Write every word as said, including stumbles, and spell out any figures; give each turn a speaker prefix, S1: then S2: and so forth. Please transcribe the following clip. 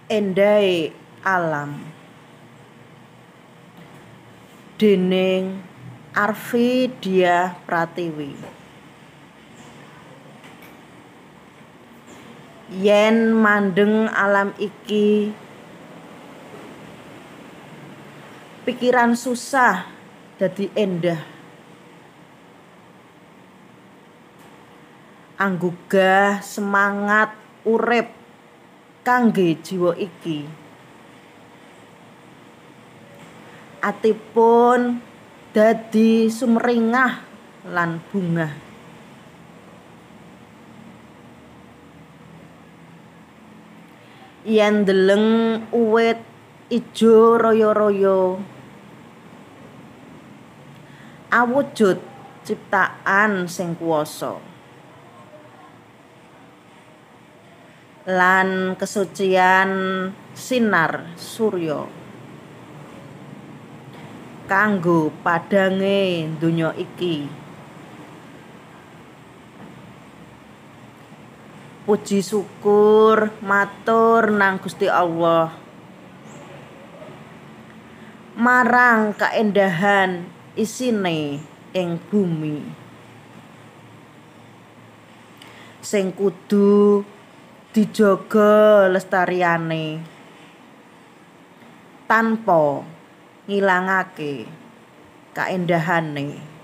S1: Endahe alam déning Arfi Diah Pratiwi. Yen mandeng alam iki pikiran susah dadi endah, anggugah semangat urip kangge jiwa iki. Atipun dadi sumringah lan bungah. Yen ndeleng uwit ijo royo-royo, awujud ciptaan sing kuwasa, lan kesucian sinar surya kanggo padange donya iki. Puji syukur matur nang Gusti Allah marang kaendahan isine ing bumi sing kudu dijaga lestariane tanpa ngilangake kaendahane.